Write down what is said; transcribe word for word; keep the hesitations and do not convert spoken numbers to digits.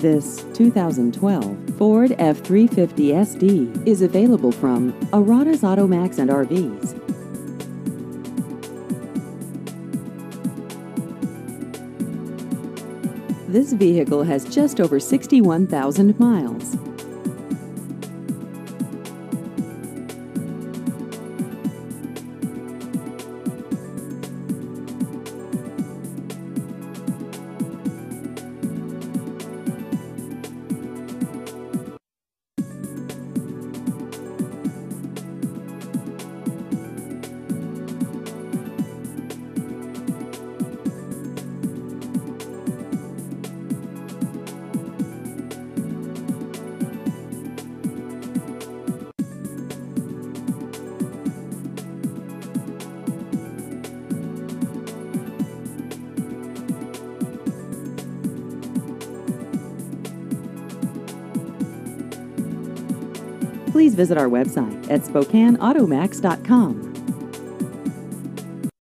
This two thousand twelve Ford F three fifty S D is available from Arata's Automax and R Vs. This vehicle has just over sixty-one thousand miles. Please visit our website at Spokane Automax dot com.